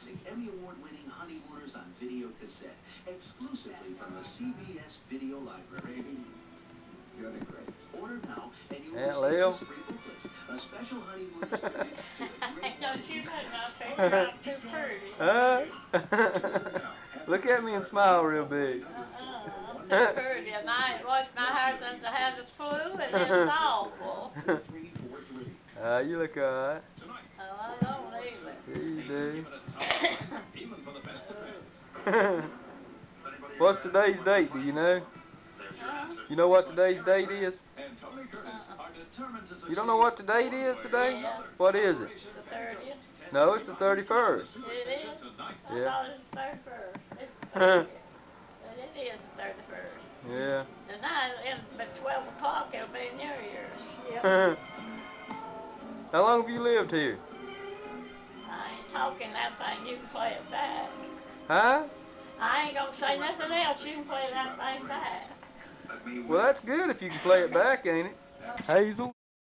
classic Emmy Award-winning Honeymooners on video cassette, exclusively from the CBS Video Library. You're the greatest. Order now, and you will receive this free booklet, a special Honeymooners tribute to the great. Don't you know, I'm too pretty. Look at me and smile real big. I'm too pretty, and I ain't washed my hair since I had the flu, and it's awful. You look alright. Oh, I don't either. Yeah, you do. What's today's date, do you know? You know what today's date is? You don't know what the date is today? Yeah. What is it? The 30th. No, it's the 31st. It is? I Yeah. thought it was the 31st. It's the 30th. But it is the 31st. Yeah. And at 12 o'clock, it'll be New Year's. Yep. How long have you lived here? I ain't talking that thing, you can play it back. Huh? I ain't gonna say nothing else, you can play that thing back. Well, that's good if you can play it back, ain't it? Hazel?